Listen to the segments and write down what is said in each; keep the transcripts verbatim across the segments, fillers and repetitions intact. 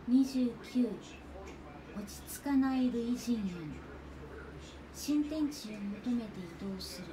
にじゅうきゅう落ち着かない類人猿。新天地を求めて移動する。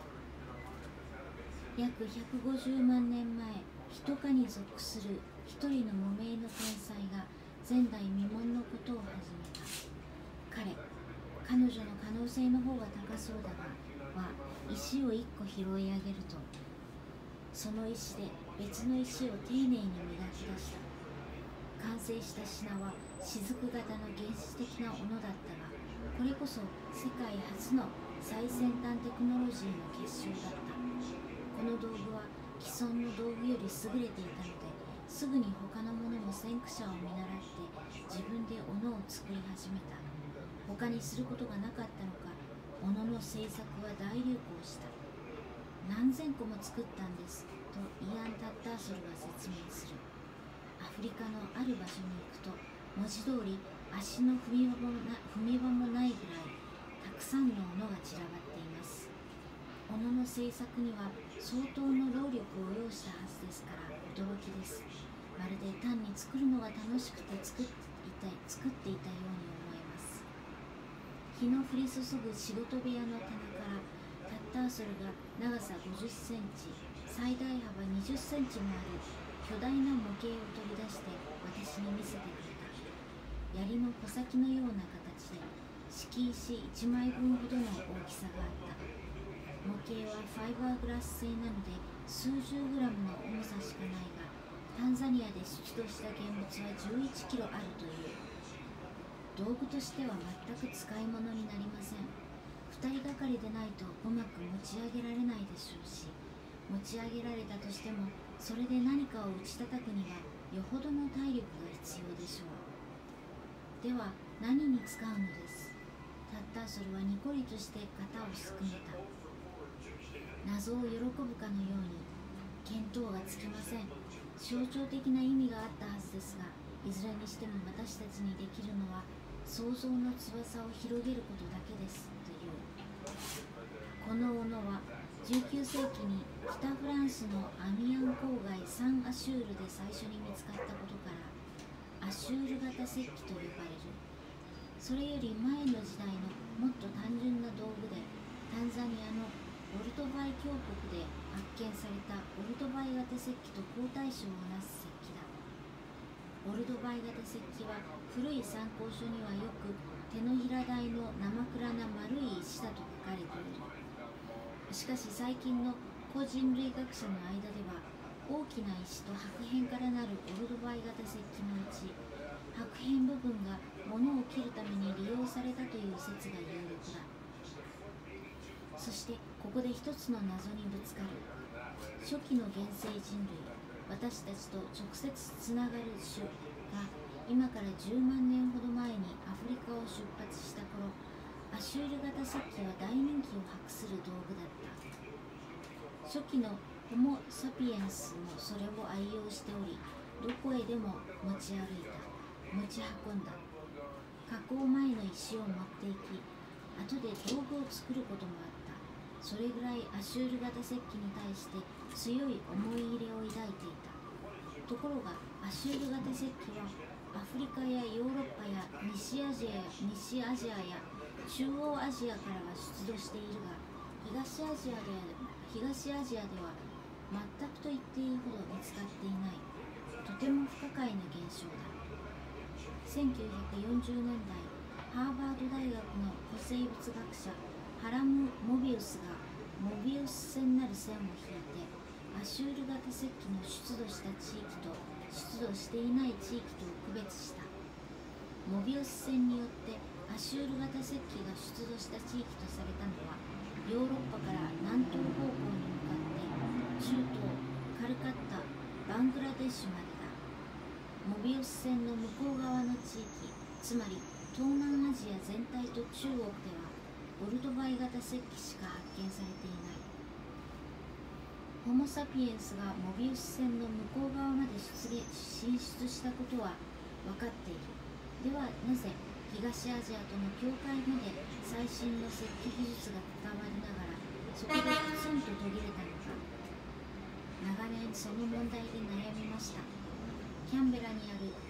約ひゃくごじゅうまんねんまえ、ヒト科に属する一人の無名の天才が前代未聞のことを始めた。彼、彼女の可能性の方が高そうだがは石を一個拾い上げると、その石で別の石を丁寧に磨き出した。完成した品は雫型の原始的な斧だったが、これこそ世界初の最先端テクノロジーの結晶だった。この道具は既存の道具より優れていたので、すぐに他の者も先駆者を見習って自分で斧を作り始めた。他にすることがなかったのか、斧の製作は大流行した。何千個も作ったんですとイアン・タッターソルが説明する。アフリカのある場所に行くと、文字通り足の踏み場もな、踏み場もないぐらいたくさんの斧が散らばっています。斧の製作には相当の労力を要したはずですから驚きです。まるで単に作るのが楽しくて作っていた作っていたように思えます。日の降り注ぐ仕事部屋の棚からタッターソルが長さごじゅっセンチ、最大幅にじゅっセンチもある巨大な模型を取り出して私に見せてくれた。槍の穂先のような形で敷石いちまいぶんほどの大きさがあった。模型はファイバーグラス製なので数十グラムの重さしかないが、タンザニアで出土した現物はじゅういちキロあるという。道具としては全く使い物になりません。ふたりがかりでないとうまく持ち上げられないでしょうし、持ち上げられたとしてもそれで何かを打ち叩くにはよほどの体力が必要でしょう。では何に使うのです。タッターソルはニコリとして肩をすくめた。謎を喜ぶかのように、見当がつきません。象徴的な意味があったはずですが、いずれにしても私たちにできるのは想像の翼を広げることだけですという。この斧はじゅうきゅうせいきに北フランスのアミアン郊外サン・アシュールで最初に見つかったことからアシュール型石器と呼ばれる。それより前の時代のもっと単純な道具で、タンザニアのオルトバイ峡谷で発見されたオルトバイ型石器と好対照をなす石器だ。オルトバイ型石器は古い参考書にはよく手のひら大の生暗な丸い石だと書かれている。しかし最近の古人類学者の間では、大きな石と白片からなるオルトバイ型石器のうち、白片部分が物を切るために利用されたという説が有力だ。そしてここで一つの謎にぶつかる。初期の原生人類、私たちと直接つながる種が今からじゅうまんねんほど前にアフリカを出発した頃、アシュール型石器は大人気を博する道具だった。初期のホモ・サピエンスもそれを愛用しており、どこへでも持ち歩いた、持ち運んだ。加工前の石を持っていき、後で道具を作ることもあった。それぐらいアシュール型石器に対して強い思い入れを抱いていた。ところがアシュール型石器はアフリカやヨーロッパや西アジアや西アジアや中央アジアからは出土しているが、東アジアで東アジアでは全くと言っていいほど見つかっていない、とても不可解な現象だ。せんきゅうひゃくよんじゅうねんだい、ハーバード大学の古生物学者ハラム・モビウスがモビウス線なる線を引いて、アシュール型石器の出土した地域と出土していない地域とを区別した。モビウス線によってアシュール型石器が出土した地域とされたのは、ヨーロッパから南東方向に向かって中東、カルカッタ、バングラデシュまでだ。モビウス線の向こう側の地域、つまり東南アジア全体と中国ではオルトバイ型石器しか発見されていない。ホモ・サピエンスがモビウス線の向こう側まで出現進出したことは分かっている。ではなぜ東アジアとの境界まで最新の石器技術が伝わりながら、そこでプツンと途切れたのか。長年その問題で悩みました。キャンベラにある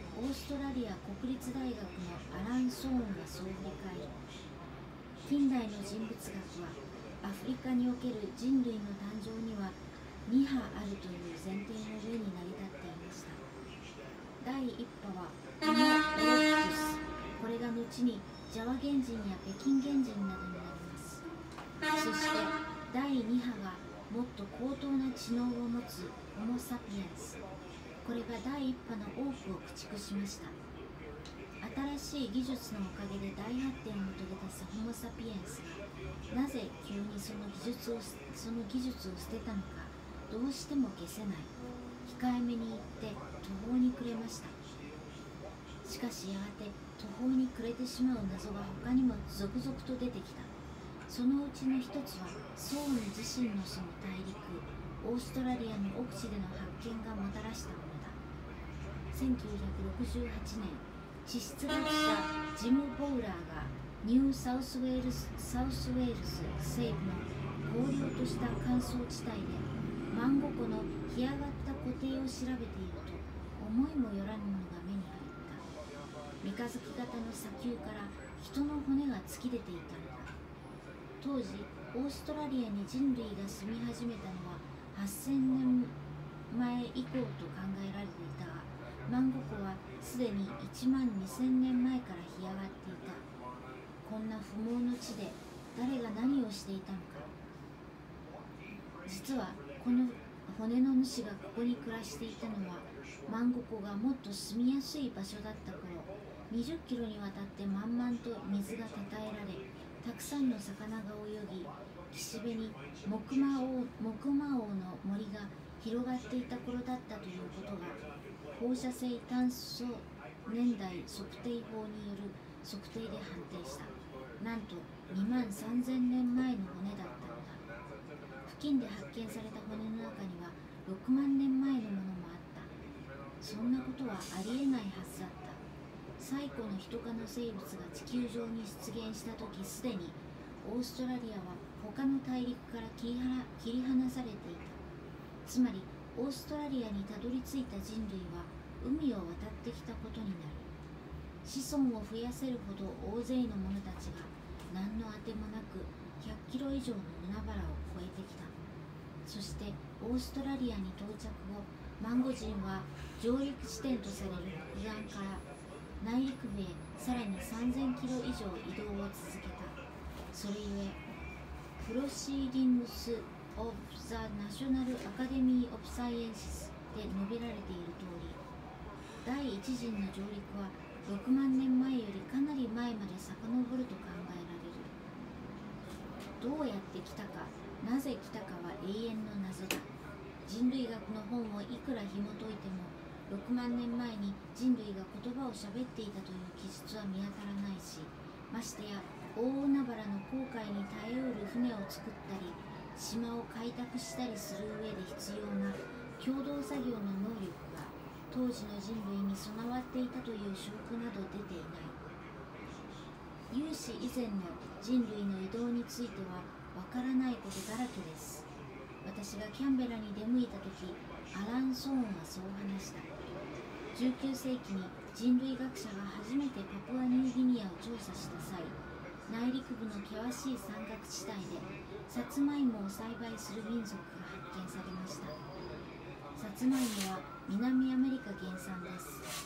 オーストラリア国立大学のアラン・ソーンがそう振り返る。近代の人物学はアフリカにおける人類の誕生にはに波あるという前提の上に成り立っていました。第一波はホモ・エレクトゥス、これが後にジャワ原人や北京原人などになります。そして第二波がもっと高等な知能を持つホモ・サピエンス、これが第一波の多くを駆逐しました。新しい技術のおかげで大発展を遂げたホモ・サピエンスがなぜ急にその技術をその技術を捨てたのか、どうしても消せない。控えめに言って途方に暮れました。しかしやがて途方に暮れてしまう謎が他にも続々と出てきた。そのうちの一つはソーン自身のその大陸オーストラリアの奥地での発見がもたらしたものだ。せんきゅうひゃくろくじゅうはちねん、地質学者ジム・ボウラーがニューサウスウェールズサウスウェールズ西部の荒涼とした乾燥地帯でマンゴ湖の干上がった湖底を調べていると、思いもよらぬものが目に入った。三日月型の砂丘から人の骨が突き出ていたのだ。当時オーストラリアに人類が住み始めたのははっせんねんまえ以降と考えられていたが、マンゴ湖はすでにいちまんにせんねんまえから干上がっていた。こんな不毛の地で誰が何をしていたのか。実はこの骨の主がここに暮らしていたのは、マンゴ湖がもっと住みやすい場所だった頃、にじゅっキロにわたって満々と水がたたえられ、たくさんの魚が泳ぎ、岸辺に木馬王木馬王の森が広がっていた頃だったということが、放射性炭素年代測定法による測定で判定した。なんとにまんさんぜんねんまえの骨だったのだ。付近で発見された骨の中にはろくまんねんまえのものもあった。そんなことはありえないはずだった。最古のヒト科の生物が地球上に出現したとき、すでにオーストラリアは他の大陸から切りは切り離されていた。つまりオーストラリアにたどり着いた人類は海を渡ってきたことになる。子孫を増やせるほど大勢の者たちが何のあてもなくひゃっキロ以上の海原を越えてきた。そしてオーストラリアに到着後、マンゴ人は上陸地点とされる北岸から内陸部へさらにさんぜんキロ以上移動を続けた。それゆえ、プロシーディングス・オブ・ザ・ナショナル・アカデミー・オブ・サイエンシスで述べられている通り、第一陣の上陸はろくまんねんまえよりかなり前まで遡ると考えられる。どうやって来たか、なぜ来たかは永遠の謎だ。人類学の本をいくら紐解いても、ろくまんねんまえに人類が言葉を喋っていたという記述は見当たらないし、ましてや大海原の航海に耐えうる船を作ったり、島を開拓したりする上で必要な共同作業の能力が当時の人類に備わっていたという証拠など出ていない。有史以前の人類の移動についてはわからないことだらけです。私がキャンベラに出向いた時、アラン・ソーンはそう話した。じゅうきゅうせいきに人類学者が初めてパプアニューギニアを調査した際、内陸部の険しい山岳地帯でサツマイモを栽培する民族が発見されました。サツマイモは南アメリカ原産です。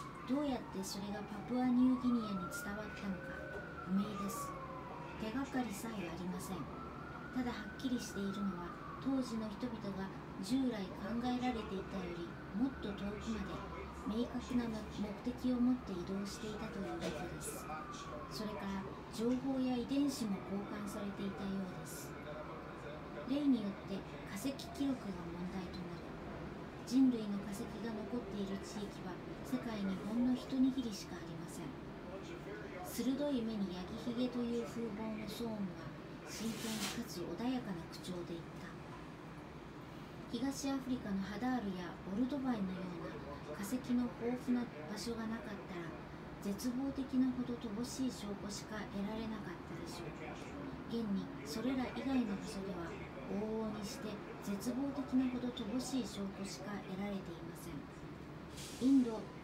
どうやってそれがパプアニューギニアに伝わったのか不明です。手がかりさえありません。ただはっきりしているのは、当時の人々が従来考えられていたよりもっと遠くまで明確な目的を持って移動していたということです。それから情報や遺伝子も交換されていたようです。例によって化石記録が問題となる。人類の化石が残っている地域は世界にほんの一握りしかありません。鋭い目にヤギひげという風貌のソーンが真剣かつ穏やかな口調で言った。東アフリカのハダールやオルドバイのような化石の豊富な場所がなかったら、絶望的なほど乏しい証拠しか得られなかったでしょう。現にそれら以外の場所では往々にして絶望的なほど乏しい証拠しか得られていません。インド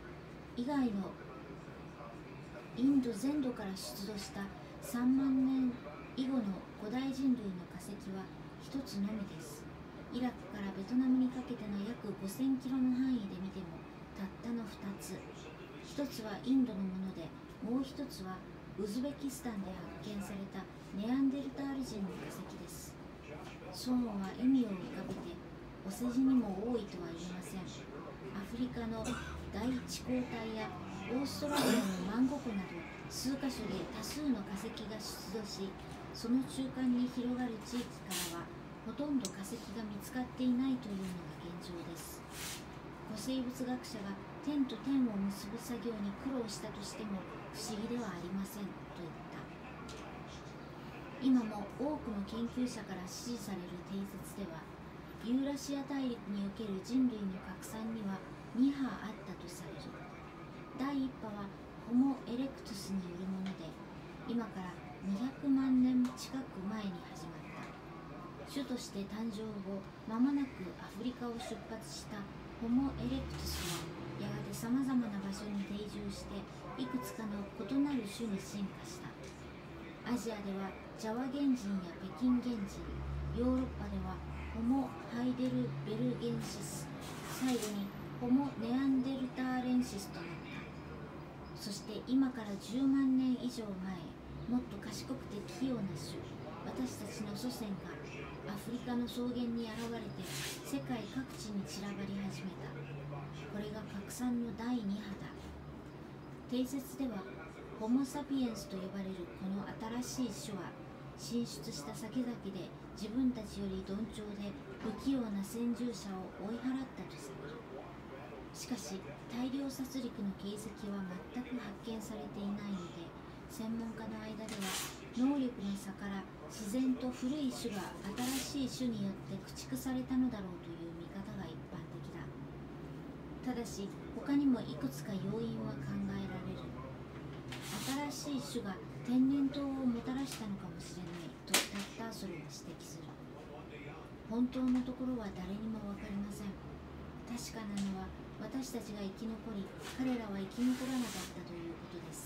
以外のインド全土から出土したさんまんねん以後の古代人類の化石は一つのみです。イラクからベトナムにかけての約ごせんキロの範囲で見てもたったのふたつ。ひとつはインドのもので、もう一つはウズベキスタンで発見されたネアンデルタール人の化石です。ショーンは笑みを浮かべて、お世辞にも多いとは言えません。アフリカの第一抗体やオーストラリアのマンゴ湖など数カ所で多数の化石が出土し、その中間に広がる地域からはほとんど化石が見つかっていないというのが現状です。古生物学者が天と天を結ぶ作業に苦労したとしても不思議ではありませんと言った。今も多くの研究者から支持される定説では、ユーラシア大陸における人類の拡散にはに波あったとされる。第一波はホモ・エレクトゥスによるもので、今からにひゃくまんねん近く前に始まった。種として誕生後間もなくアフリカを出発したホモ・エレクトゥスはやがてさまざまな場所に定住していくつかの異なる種に進化した。アジアではジャワ原人や北京原人、ヨーロッパではホモ・ハイデルベルゲンシス、最後にホモ・ネアンデルターレンシスとなった。そして今からじゅうまんねん以上前、もっと賢くて器用な種、私たちの祖先がアフリカの草原に現れて世界各地に散らばり始めた。これが拡散のだいに波だ。定説ではホモ・サピエンスと呼ばれるこの新しい種は進出した先々で自分たちより鈍重で不器用な先住者を追い払ったとされる。しかし大量殺戮の形跡は全く発見されていないので、専門家の間では能力の差から自然と古い種が新しい種によって駆逐されたのだろうという見方が一般的だ。ただし他にもいくつか要因は考えられる。新しい種が天然痘をもたらしたのかもしれないとタッターソルは指摘する。本当のところは誰にも分かりません。確かなのは私たちが生き残り、彼らは生き残らなかったということです。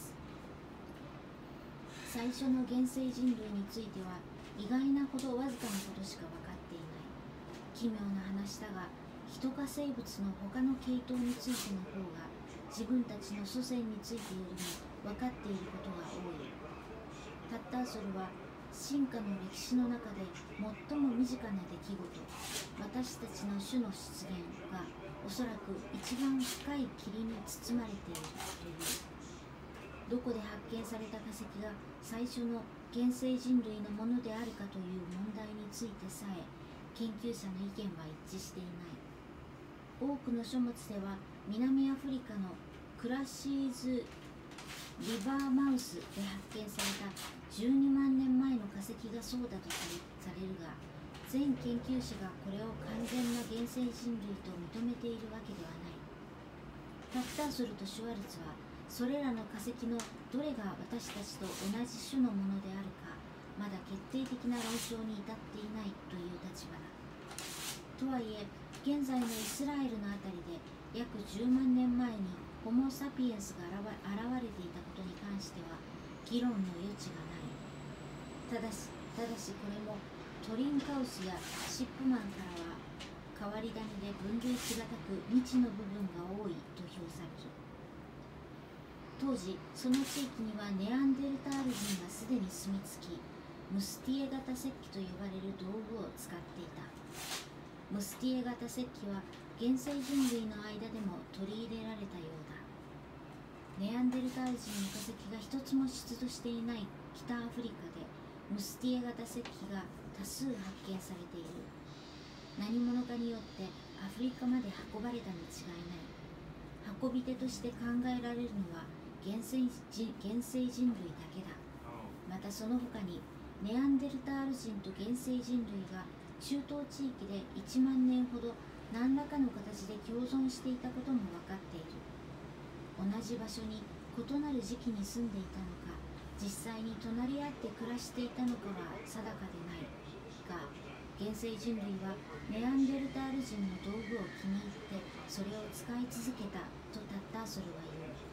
最初の原生人類については意外なほどわずかなことしか分かっていない。奇妙な話だが、人か生物の他の系統についての方が自分たちの祖先についてよりも分かっていることが多い。タッターソルは進化の歴史の中で最も身近な出来事、私たちの種の出現がおそらく一番深い霧に包まれているという。どこで発見された化石が最初の原生人類のものであるかという問題についてさえ研究者の意見は一致していない。多くの書物では南アフリカのクラシーズ・リバーマウスで発見されたじゅうにまんねんまえの化石がそうだとされるが、全研究者がこれを完全な原生人類と認めているわけではない。タッターソルとシュワルツはそれらの化石のどれが私たちと同じ種のものであるか、まだ決定的な論証に至っていないという立場だ。とはいえ、現在のイスラエルのあたりで約じゅうまんねんまえにホモ・サピエンスが現れていたことに関しては議論の余地がない。ただし、ただしこれもトリンカウスやシップマンからは変わり種で分類しがたく未知の部分が多いと評される。当時その地域にはネアンデルタール人がすでに住み着き、ムスティエ型石器と呼ばれる道具を使っていた。ムスティエ型石器は原生人類の間でも取り入れられたようだ。ネアンデルタール人の化石が一つも出土していない北アフリカでムスティエ型石器が多数発見されている。何者かによってアフリカまで運ばれたに違いない。運び手として考えられるのは原生人、原生人類だけだ。またその他にネアンデルタール人と原生人類が中東地域でいちまんねんほど何らかの形で共存していたことも分かっている。同じ場所に異なる時期に住んでいたのか、実際に隣り合って暮らしていたのかは定かでないが、原生人類はネアンデルタール人の道具を気に入ってそれを使い続けたとタッターソルは言う。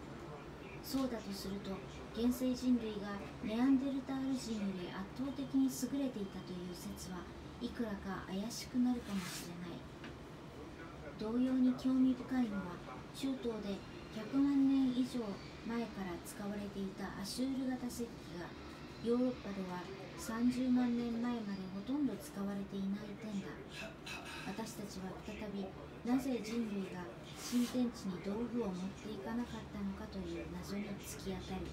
そうだとすると、現世人類がネアンデルタール人より圧倒的に優れていたという説はいくらか怪しくなるかもしれない。同様に興味深いのは、中東でひゃくまんねん以上前から使われていたアシュール型石器がヨーロッパではさんじゅうまんねんまえまでほとんど使われていない点だ。私たちは再びなぜ人類が新天地に道具を持っていかなかったのかという謎に突き当たる。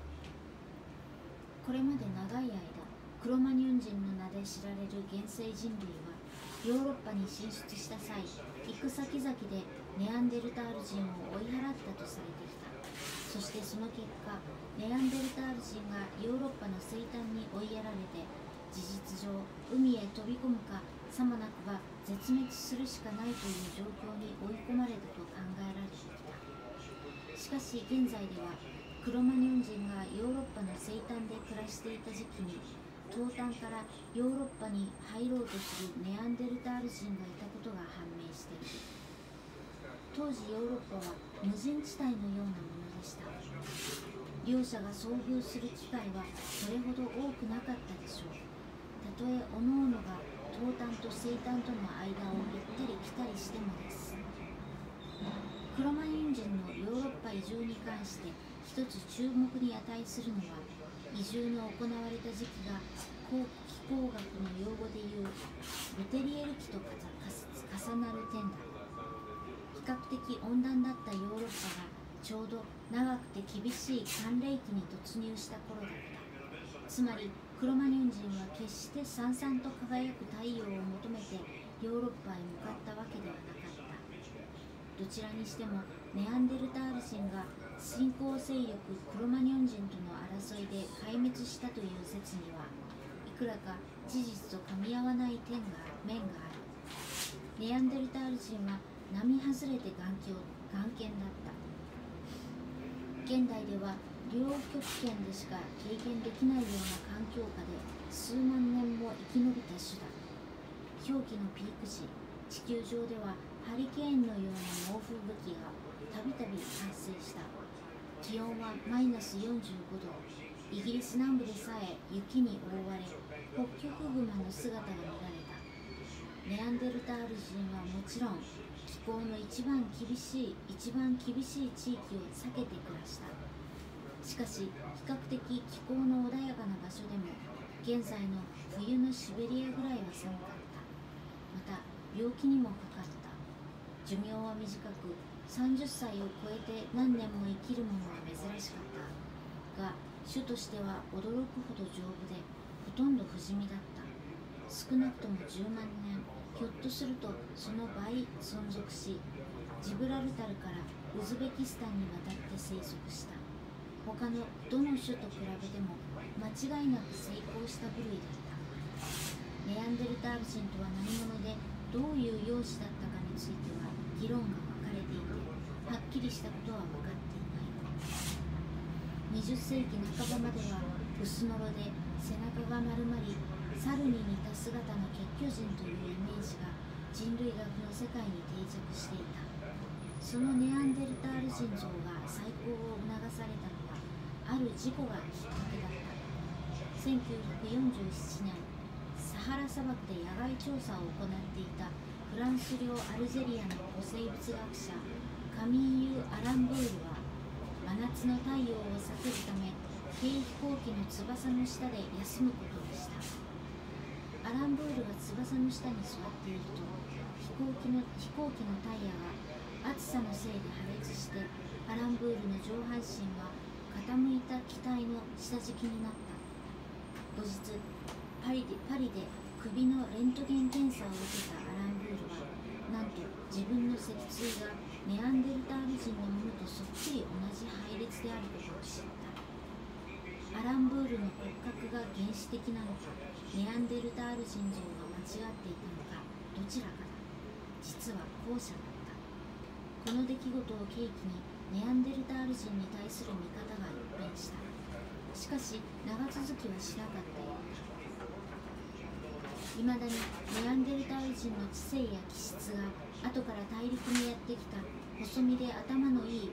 これまで長い間、クロマニョン人の名で知られる現世人類はヨーロッパに進出した際、行く先々でネアンデルタール人を追い払ったとされてきた。そしてその結果、ネアンデルタール人がヨーロッパの西端に追いやられて、事実上海へ飛び込むかさもなくば絶滅するしかないという状況に追い込まれたと考えられてきた。しかし現在では、クロマニョン人がヨーロッパの西端で暮らしていた時期に、東端からヨーロッパに入ろうとするネアンデルタール人がいたことが判明している。当時ヨーロッパは無人地帯のようなものでした。両者が遭遇する機会はそれほど多くなかったでしょう。たとえ各々が東端と西端との間を行ったり来たりしてもです。クロマニョン人のヨーロッパ移住に関して一つ注目に値するのは、移住の行われた時期が気候学の用語でいうルテリエル期と重なる点だ。比較的温暖だったヨーロッパがちょうど長くて厳しい寒冷期に突入した頃だった。つまりクロマニョン人は決してさんさんと輝く太陽を求めてヨーロッパへ向かったわけではなかった。どちらにしてもネアンデルタール人が新興勢力クロマニョン人との争いで壊滅したという説にはいくらか事実と噛み合わない点が面がある。ネアンデルタール人は並外れて頑強頑健だった。現代では両極圏でしか経験できないような環境下で数万年も生き延びた種だ。氷期のピーク時、地球上ではハリケーンのような猛吹雪がたびたび発生した。気温はマイナスよんじゅうごど、イギリス南部でさえ雪に覆われ、北極熊の姿が見られた。ネアンデルタール人はもちろん気候の一番厳しい一番厳しい地域を避けて暮らした。しかし比較的気候の穏やかな場所でも現在の冬のシベリアぐらいは寒かった。また病気にもかかった。寿命は短くさんじゅっさいを超えて何年も生きる者は珍しかったが、種としては驚くほど丈夫でほとんど不死身だった。少なくともじゅうまんねん、ひょっとするとその倍存続し、ジブラルタルからウズベキスタンに渡って生息した。他のどの種と比べても間違いなく成功した部類だった。ネアンデルタール人とは何者でどういう容姿だったかについては議論が分かれていて、はっきりしたことは分かっていない。にじゅっせいきなかばまでは薄のろで背中が丸まり、猿に似た姿の血巨人というイメージが人類学の世界に定着していた。そのネアンデルタール人像が再興を促されたのはある事故がきっかけだった。せんきゅうひゃくよんじゅうななねん、サハラ砂漠で野外調査を行っていたフランス領アルジェリアの古生物学者カミーユ・アランブールは、真夏の太陽を避けるため軽飛行機の翼の下で休むことにした。アランブールが翼の下に座っていると、飛行機の飛行機のタイヤが暑さのせいで破裂して、アランブールの上半身は傾いた機体の下敷きになった。後日パリでパリで首のレントゲン検査を受けたアランブールは、なんと自分の脊椎がネアンデルタール人のものとそっくり同じ配列であることを知った。アランブールの骨格が原始的なのか、ネアンデルタール人像が間違っていたのか、どちらかだ。実は後者だった。この出来事を契機にネアンデルタール人に対する見方が一変した。しかし長続きはしなかったようだ。いまだにネアンデルタール人の知性や気質が後から大陸にやってきた細身で頭のいい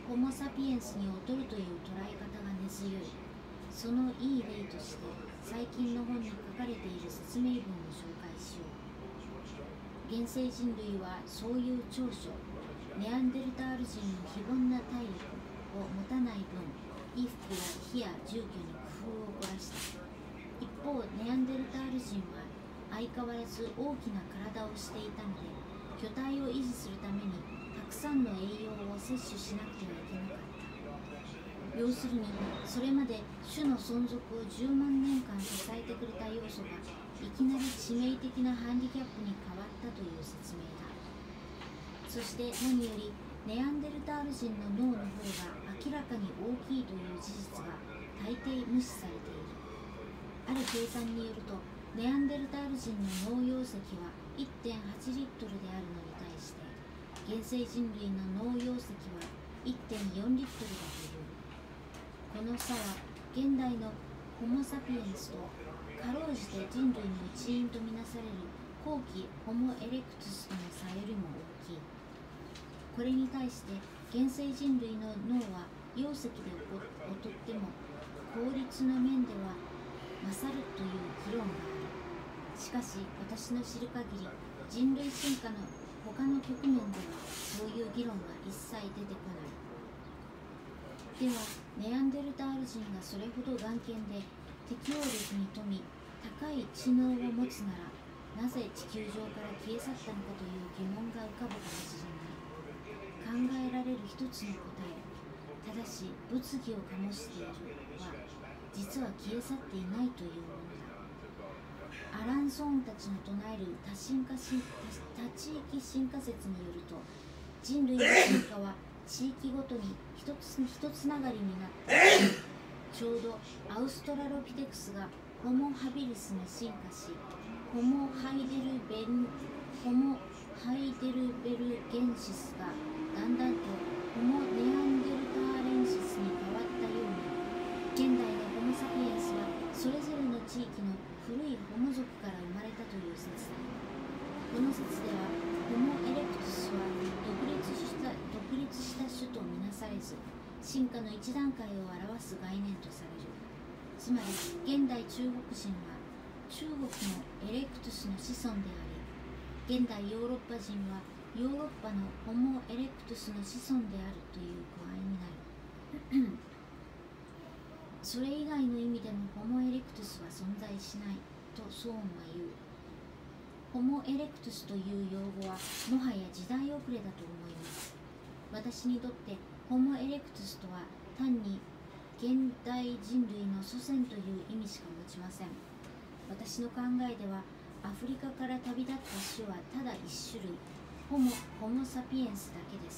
ホモ・サピエンスに劣るという捉え方が根強い。そのいい例として最近の本に書かれている説明文を紹介しよう。現世人類はそういう長所、ネアンデルタール人の非凡な体力を持たない分、衣服や火や住居に工夫を凝らした。一方、ネアンデルタール人は相変わらず大きな体をしていたので、巨体を維持するためにたくさんの栄養を摂取しなくてはいけなかった。要するに、それまで種の存続をじゅうまんねんかん支えてくれた要素がいきなり致命的なハンディキャップに変わったという説明だ。そして何より、ネアンデルタール人の脳の方が明らかに大きいという事実が大抵無視されている。ある計算によると、ネアンデルタール人の脳容積は いってんはち リットルであるのに対して、現世人類の脳容積は いってんよん リットルだという。この差は現代のホモ・サピエンスとかろうじて人類の一員とみなされる後期ホモ・エレクトゥスとの差よりも大きい。これに対して現世人類の脳は容積で劣っても効率の面では勝るという議論がある。しかし私の知る限り、人類進化の他の局面ではそういう議論は一切出てこない。では、ネアンデルタール人がそれほど眼見で適応力に富み、高い知能を持つなら、なぜ地球上から消え去ったのかという疑問が浮かぶかもしれない。考えられる一つの答え、ただし物議を醸しているは、実は消え去っていないというものだ。アランソーンたちの唱える多進化し多地域進化説によると、人類の進化は地域ごとに一つ一つながりになった。ちょうどアウストラロピテクスがホモ・ハビリスに進化し、ホモ・ハイデルベルホモ・ハイデルベルゲンシスがだんだんとホモ・ネアンデルターレンシスに変わったように、現代のホモ・サピエンスはそれぞれの地域の古いホモ族から生まれたという説だ。この説では、ホモ・エレクトゥスは独立した独立した種とみなされず、進化の一段階を表す概念とされる。つまり現代中国人は中国のエレクトゥスの子孫であり、現代ヨーロッパ人はヨーロッパのホモ・エレクトゥスの子孫であるという具合になる。それ以外の意味でもホモ・エレクトゥスは存在しないとソーンは言う。ホモ・エレクトゥスという用語はもはや時代遅れだと思います。私にとってホモ・エレクトゥスとは単に現代人類の祖先という意味しか持ちません。私の考えでは、アフリカから旅立った種はただ一種類、ホモ・ホモ・サピエンスだけです。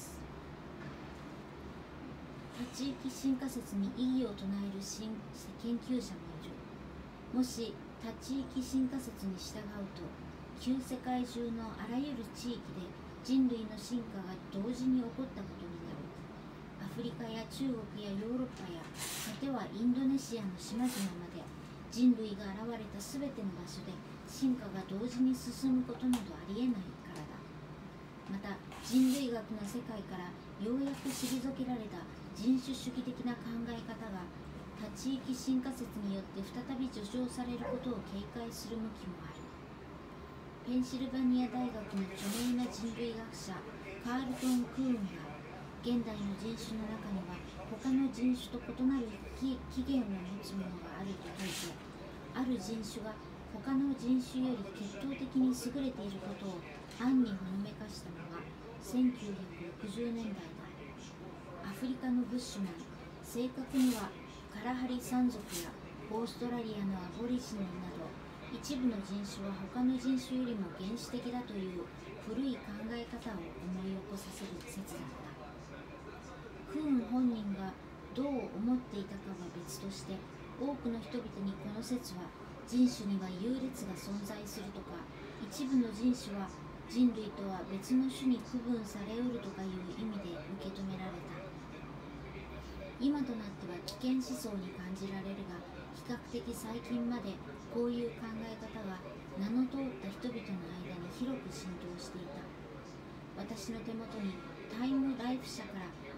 多地域進化説に異議を唱える研究者もいる。もし多地域進化説に従うと、旧世界中のあらゆる地域で人類の進化が同時に起こったことになる。アフリカや中国やヨーロッパや、果てはインドネシアの島々まで、人類が現れたすべての場所で進化が同時に進むことなどありえないからだ。また、人類学の世界からようやく退けられた人種主義的な考え方が、多地域進化説によって再び助長されることを警戒する向きもある。ペンシルバニア大学の著名な人類学者カールトン・クーンが、現代の人種の中には他の人種と異なる起源を持つものがあると説いて、ある人種が他の人種より血統的に優れていることを暗にほのめかしたのがせんきゅうひゃくろくじゅうねんだいだ。アフリカのブッシュマン、正確にはカラハリ山族やオーストラリアのアボリジニなど、一部の人種は他の人種よりも原始的だという古い考え方を思い起こさせる説だった。クーン本人がどう思っていたかは別として、多くの人々にこの説は人種には優劣が存在するとか、一部の人種は人類とは別の種に区分されうるとかいう意味で受け止められた。今となっては危険思想に感じられるが、比較的最近までこういう考え方が名の通った人々の間に広く浸透していた。私の手元にタイムライフ社から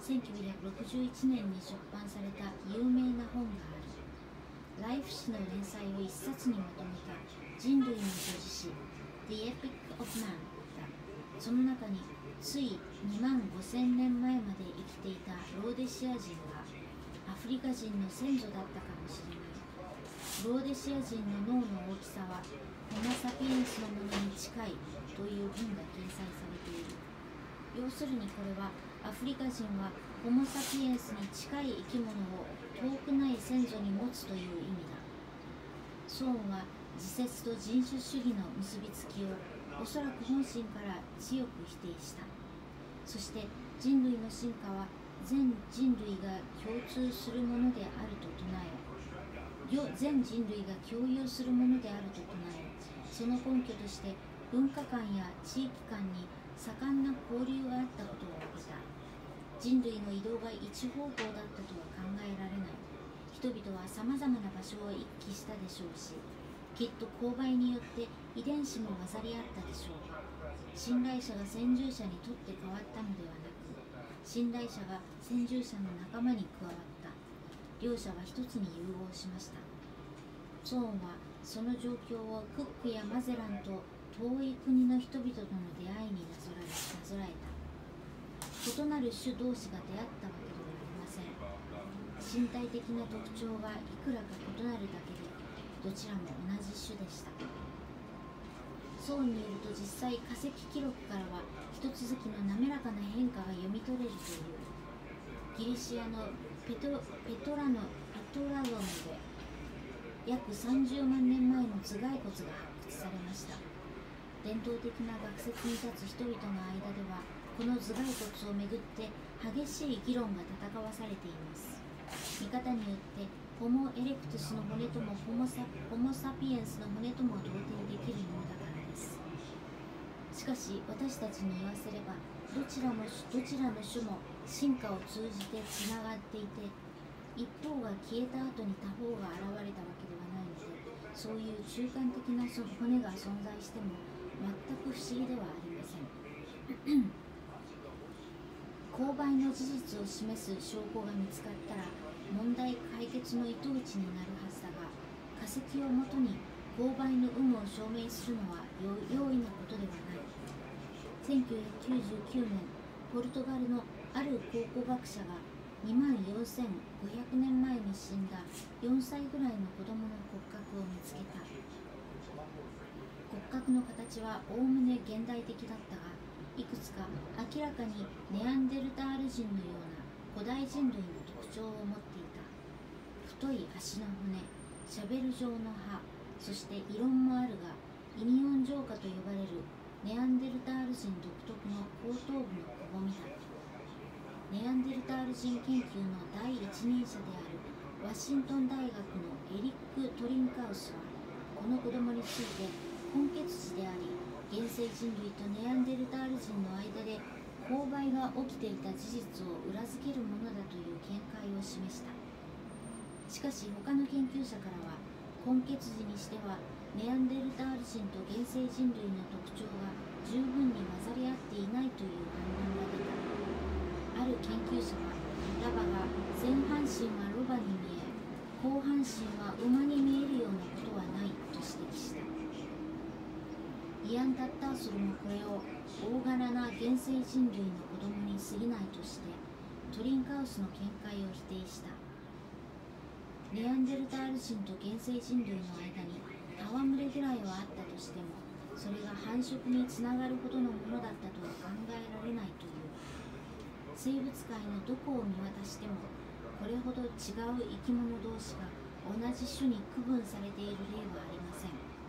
せんきゅうひゃくろくじゅういちねんに出版された有名な本がある。ライフ誌の連載を一冊にまとめた人類の叙事詩 The Epic of Man だ。その中についにまんごせんねんまえまで生きていたローデシア人がアフリカ人の先祖だったかもしれない。ローデシア人の脳の大きさはホモ・サピエンスのものに近いという文が掲載されている。要するにこれはアフリカ人はホモ・サピエンスに近い生き物を遠くない先祖に持つという意味だ。ソーンは自説と人種主義の結びつきをおそらく本心から強く否定した。そして人類の進化は全人類が共通するものであると唱え、全人類が共有するものであると唱え、その根拠として文化間や地域間に盛んな交流があったことを挙げた。人類の移動が一方向だったとは考えられない。人々はさまざまな場所を行き来したでしょうし、きっと勾配によって遺伝子も混ざり合ったでしょう。信頼者が先住者にとって変わったのではなく、信頼者が先住者の仲間に加わった。両者は一つに融合しました。ソーンはその状況をクックやマゼランと遠い国の人々との出会いになぞらえた。異なる種同士が出会ったわけではありません。身体的な特徴がいくらか異なるだけで、どちらも同じ種でした。ソーンによると実際化石記録からは一続きの滑らかな変化が読み取れるという。ギリシアのペトペトラノペトラロムで約さんじゅうまんねんまえの頭蓋骨が発掘されました。伝統的な学説に立つ人々の間では、この頭蓋骨をめぐって激しい議論が戦わされています。見方によってホモ・エレクトゥスの骨ともホモサ、ホモサピエンスの骨とも同定できるものだからです。しかし私たちに言わせれば、どちらもどちらの種も進化を通じてつながっていて、一方が消えた後に他方が現れたわけではないので、そういう中間的な骨が存在しても全く不思議ではありません。勾配の事実を示す証拠が見つかったら問題解決の糸口になるはずだが、化石をもとに勾配の有無を証明するのは容易なことではない。せんきゅうひゃくきゅうじゅうきゅうねん、ポルトガルのある考古学者がにまんよんせんごひゃくねんまえに死んだよんさいぐらいの子供の骨格を見つけた。骨格の形はおおむね現代的だったが、いくつか明らかにネアンデルタール人のような古代人類の特徴を持っていた。太い足の骨、シャベル状の歯、そして異論もあるがイニオン浄化と呼ばれるネアンデルタール人独特の後頭部のくぼみだ。ネアンデルタール人研究の第一人者であるワシントン大学のエリック・トリンカウスは、この子供について根血児であり、現世人類とネアンデルタール人の間で勾配が起きていた事実を裏付けるものだという見解を示した。しかし他の研究者からは、根血児にしてはネアンデルタール人と現世人類の特徴が十分に混ざり合っていないという反論が出た。ある研究者は、ラバが前半身はロバに見え、後半身は馬に見えるようなことはないと指摘した。イアン・タッターソルもこれを大柄な現世人類の子供に過ぎないとして、トリンカウスの見解を否定した。ネアンデルタール人と現世人類の間に戯れぐらいはあったとしても、それが繁殖につながるほどのものだったとは考えられないという。生物界のどこを見渡しても、これほど違う生き物同士が同じ種に区分されている例はありません。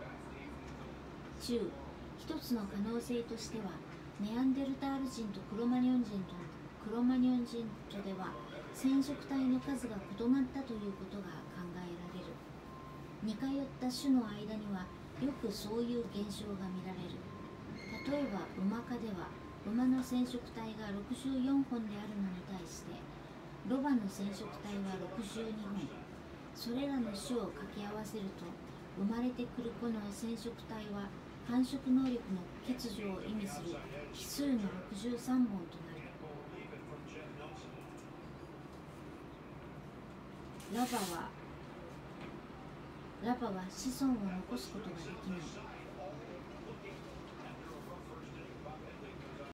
中、一つの可能性としては、ネアンデルタール人とクロマニョン人とクロマニョン人とでは染色体の数が異なったということが考えられる。似通った種の間にはよくそういう現象が見られる。例えば馬科では、馬の染色体がろくじゅうよんほんであるのに対して、ロバの染色体はろくじゅうにほん。それらの種を掛け合わせると、生まれてくる子の染色体は繁殖能力の欠如を意味する奇数のろくじゅうさんぼんとなる。 ラバはラバは子孫を残すことができない。